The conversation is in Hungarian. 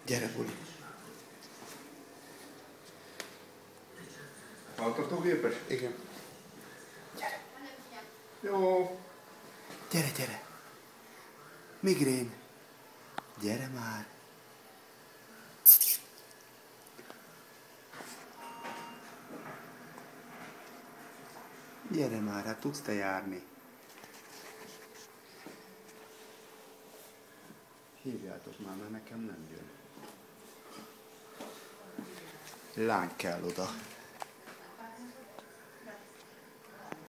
Gyere, Buli. Altatógépes? Igen. Gyere. Jó. Gyere, gyere. Migrén. Gyere már. Gyere már, hát tudsz te járni. Hívjátok már, mert nekem nem jön. Lány kell oda.